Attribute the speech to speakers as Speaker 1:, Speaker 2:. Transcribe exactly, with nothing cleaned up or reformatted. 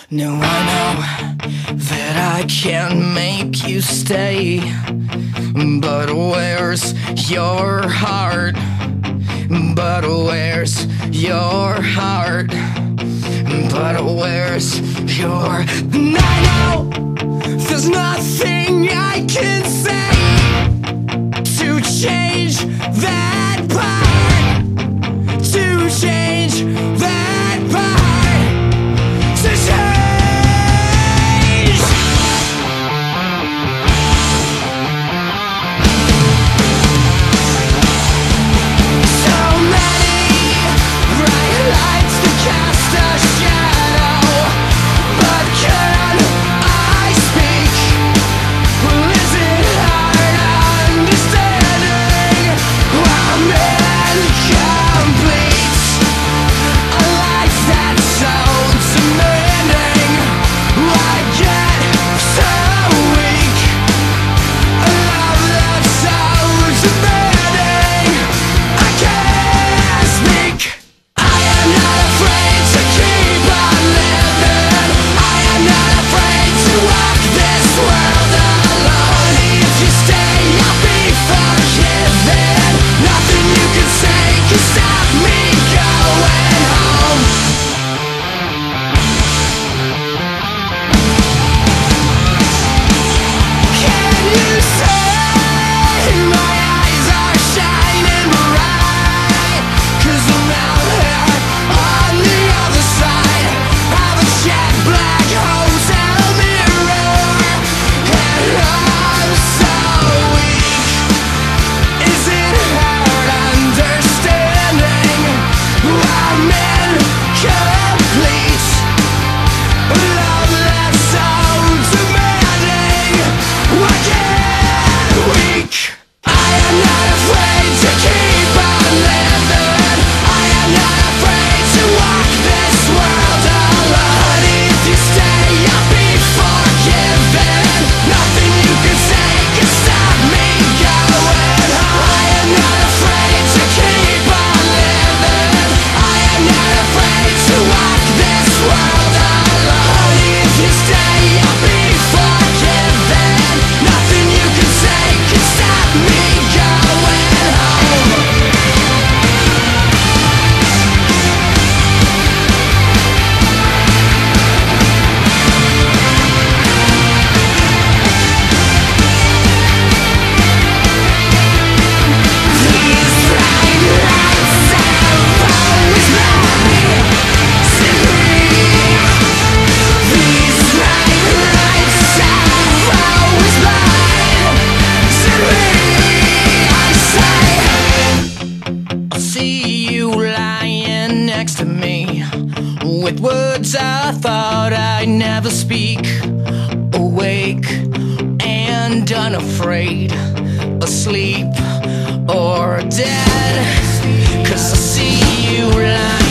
Speaker 1: Now I know that I can't make you stay, but where's your heart? But where's your heart? But where's your... And I know there's nothing I can say to change that part, to change that part, to change. With words I thought I'd never speak, awake and unafraid, asleep or dead, 'cause I see you lying